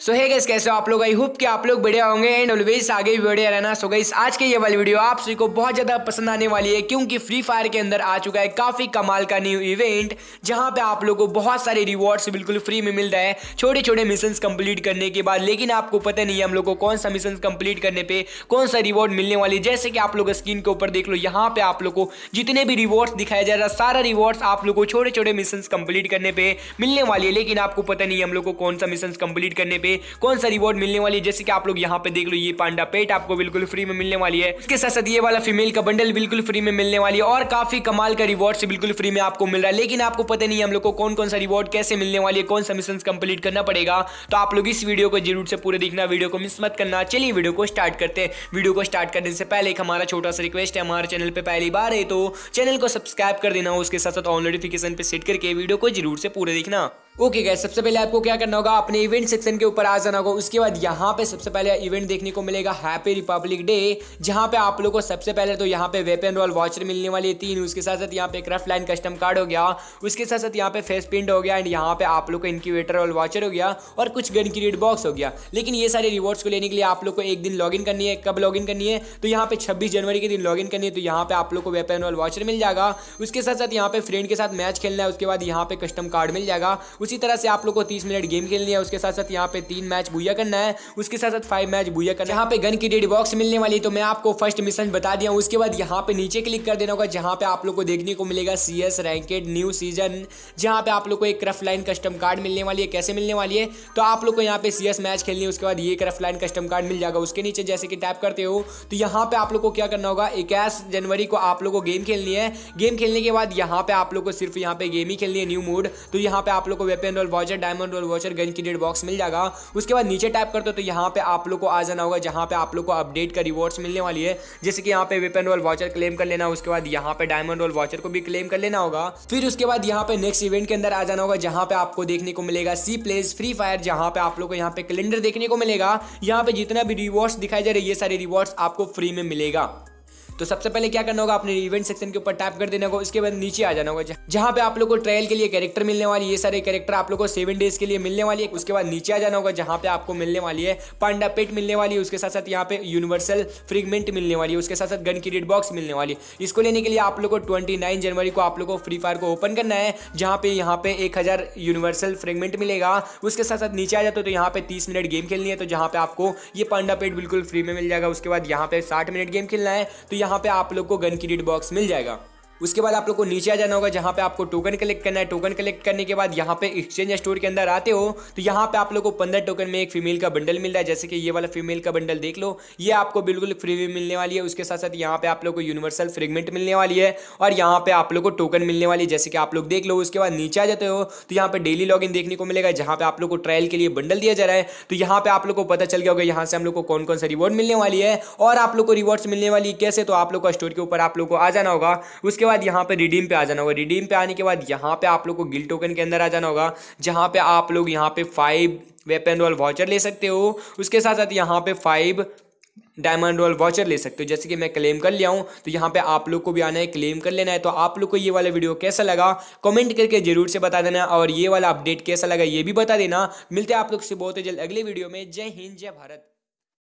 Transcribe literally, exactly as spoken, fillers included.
सो hey guys, कैसे हो आप लोग। आई होप कि आप लोग बढ़िया होंगे एंड ऑलवेज आगे भी बढ़िया रहना। सो गाइस, आज के ये वाली वीडियो आप सभी को बहुत ज़्यादा पसंद आने वाली है क्योंकि फ्री फायर के अंदर आ चुका है काफ़ी कमाल का न्यू इवेंट जहां पे आप लोगों को बहुत सारे रिवॉर्ड्स बिल्कुल फ्री में मिल रहा है छोटे छोटे मिशंस कंप्लीट करने के बाद। लेकिन आपको पता नहीं है हम लोग को कौन सा मिशन कंप्लीट करने पर कौन सा रिवॉर्ड मिलने वाली है। जैसे कि आप लोग स्क्रीन के ऊपर देख लो, यहाँ पे आप लोग को जितने भी रिवॉर्ड्स दिखाया जा रहा है सारा रिवॉर्ड्स आप लोग को छोटे छोटे मिशन कंप्लीट करने पर मिलने वाली है। लेकिन आपको पता नहीं है हम लोग को कौन सा मिशन कंप्लीट करने पर कौन सा रिवॉर्ड मिलने वाली है। जैसे कि आप लोग यहाँ पे देख लो, ये पांडा पेट आपको बिल्कुल फ्री में मिलने वाली है। इसके साथ साथ ये वाला फीमेल का बंडल बिल्कुल फ्री में मिलने वाली है और काफी कमाल का रिवॉर्ड से बिल्कुल फ्री में आपको मिल रहा है। लेकिन आपको पता नहीं है हम लोग को कौन कौन सा रिवॉर्ड कैसे मिलने वाली है, कौन सा मिशन कंप्लीट करना पड़ेगा। तो आप लोग इस वीडियो को जरूर से पूरे देखना, वीडियो को मिस मत करना। चलिए वीडियो को स्टार्ट करते हैं। वीडियो को स्टार्ट करने से पहले एक हमारा छोटा सा रिक्वेस्ट है, हमारे चैनल पे पहली बार है तो चैनल को सब्सक्राइब कर देना, उसके साथ साथ ऑन नोटिफिकेशन पे सेट करके वीडियो को जरूर से पूरे देखना। ओके गाइस, सबसे पहले आपको क्या करना होगा, अपने इवेंट सेक्शन के ऊपर आ जाना होगा। उसके बाद यहाँ पे सबसे पहले इवेंट देखने को मिलेगा हैप्पी रिपब्लिक डे, जहाँ पे आप लोगों को सबसे पहले तो यहाँ पे वेपन रोल वॉचर मिलने वाली है तीन। उसके साथ साथ यहाँ पे क्राफ्ट लाइन कस्टम कार्ड हो गया, उसके साथ साथ यहाँ पे फेस पिंड हो गया एंड यहाँ पे आप लोग को इनक्यूबेटर रोल वॉचर हो गया और कुछ गन की रेड बॉक्स हो गया। लेकिन ये सारे रिवॉर्ड्स को लेने के लिए आप लोग को एक दिन लॉगिन करनी है। कब लॉगिन करनी है तो यहाँ पे छब्बीस जनवरी के दिन लॉगिन करनी है। तो यहाँ पे आप लोग को वेपन रोल वॉचर मिल जाएगा। उसके साथ साथ यहाँ पे फ्रेंड के साथ मैच खेलना है। उसके बाद यहाँ पे कस्टम कार्ड मिल जाएगा। उसी तरह से आप लोग तीस मिनट गेम खेलनी है। उसके साथ साथ यहाँ पे तीन मैच बुया करना है। उसके साथ साथ फाइव मैच बुया करना है। यहाँ पे गन की रेड बॉक्स मिलने वाली है। तो मैं आपको फर्स्ट मिशन बता दिया। उसके बाद यहाँ पे नीचे क्लिक कर देना होगा, जहाँ पे आप लोग को देखने को मिलेगा सीएस रैंकेड न्यू सीजन, जहाँ पे आप लोग को एक क्राफ्ट लाइन कस्टम कार्ड मिलने वाली है। कैसे मिलने वाली है तो आप लोग को यहाँ पे सीएस मैच खेलनी है। उसके बाद ये क्राफ्ट लाइन कस्टम कार्ड मिल जाएगा। उसके नीचे जैसे कि टैप करते हो तो यहाँ पे आप लोग को क्या करना होगा, इक्कीस जनवरी को आप लोग को गेम खेलनी है। गेम खेलने के बाद यहाँ पे आप लोग को सिर्फ यहाँ पे गेम ही खेलनी है, न्यू मोड। तो यहाँ पे आप लोग को weapon roll voucher, diamond roll voucher, gun की रेड बॉक्स मिल जाएगा। उसके बाद नीचे टैप करते हो तो यहाँ पे आप लोग को आ जाना होगा, जहाँ पे आप लोग को अपडेट का रिवॉर्ड्स मिलने वाली है। जैसे कि यहाँ पे वेपन रोल वॉचर क्लेम कर लेना, उसके बाद यहाँ पे डायमंड रोल वॉचर को भी क्लेम कर लेना होगा। फिर उसके बाद यहाँ पे नेक्स्ट इवेंट के अंदर आ जाना होगा, जहाँ पे आपको देखने को मिलेगा सी प्लेज फ्री फायर, जहाँ पे आप लोग को यहाँ पे कैलेंडर देखने को मिलेगा। यहाँ पे जितना भी रिवॉर्ड्स दिखाई जा रहे हैं ये सारे रिवॉर्ड्स आपको फ्री में मिलेगा। तो सबसे पहले क्या करना होगा, अपने इवेंट सेक्शन के ऊपर टैप कर देना होगा। उसके बाद नीचे आ जाना होगा, जहां पे आप लोग को ट्रायल के लिए कैरेक्टर मिलने वाली है। ये सारे कैरेक्टर आप लोग को सेवन डेज के लिए मिलने वाली है। उसके बाद नीचे आ जाना होगा, जहां पे आपको मिलने वाली है पांडा पेट मिलने वाली है। उसके साथ साथ यहाँ पे यूनिवर्सल फ्रेगमेंट मिलने वाली है। उसके साथ साथ गन की रेड बॉक्स मिलने वाली है। इसको लेने के लिए आप लोग को ट्वेंटी नाइन जनवरी को आप लोग को फ्री फायर को ओपन करना है, जहाँ पे यहाँ पे एक हजार यूनिवर्सल फ्रेगमेंट मिलेगा। उसके साथ साथ नीचे आ जाते हो तो यहाँ पे तीस मिनट गेम खेलनी है, तो जहाँ पे आपको ये पांडा पेट बिल्कुल फ्री में मिल जाएगा। उसके बाद यहाँ पे साठ मिनट गेम खेलना है, तो यहाँ पे आप लोग को गन की रेड बॉक्स मिल जाएगा। उसके बाद आप लोग को नीचे आ जाना होगा, जहाँ पे आपको टोकन कलेक्ट करना है। टोकन कलेक्ट करने के बाद यहाँ पे एक्सचेंज स्टोर के अंदर आते हो तो यहाँ पे आप लोग को पंद्रह टोकन में एक फीमेल का बंडल मिल रहा है। जैसे कि ये वाला फीमेल का बंडल देख लो, ये आपको बिल्कुल फ्री में मिलने वाली है। उसके साथ साथ यहाँ पे आप लोग को यूनिवर्सल फ्रेगमेंट मिलने वाली है और यहाँ पे आप लोग को टोकन मिलने वाली है, जैसे कि आप लोग देख लो। उसके बाद नीचे आ जाते हो तो यहाँ पे डेली लॉगिन देखने को मिलेगा, जहाँ पे आप लोग को ट्रायल के लिए बंडल दिया जा रहा है। तो यहाँ पे आप लोग को पता चल गया होगा यहाँ से हम लोग को कौन कौन सा रिवॉर्ड मिलने वाली है और आप लोग को रिवॉर्ड्स मिलने वाली है कैसे। तो आप लोग को स्टोर के ऊपर आप लोग को आ जाना होगा। उसके बाद यहाँ पे रिडीम पे आ जाना होगा। रिडीम पे आने के बाद यहाँ पे आप लोग को गिल्ड टोकन के अंदर आ जाना होगा, जहाँ पे आप लोग यहाँ पे फाइव वेपन रोल वॉचर ले सकते हो। उसके साथ साथ यहाँ पे फाइव डायमंड रोल वॉचर ले सकते हो। जैसे कि मैं क्लेम कर लिया हूँ, तो यहाँ पे आप लोग को भी आना है, क्लेम कर लेना है। तो आप लोग को ये वाला वीडियो कैसा लगा कमेंट करके जरूर से बता देना और ये वाला अपडेट कैसा लगा ये भी बता देना। मिलते हैं आप लोग से बहुत जल्द अगले वीडियो में। जय हिंद, जय भारत।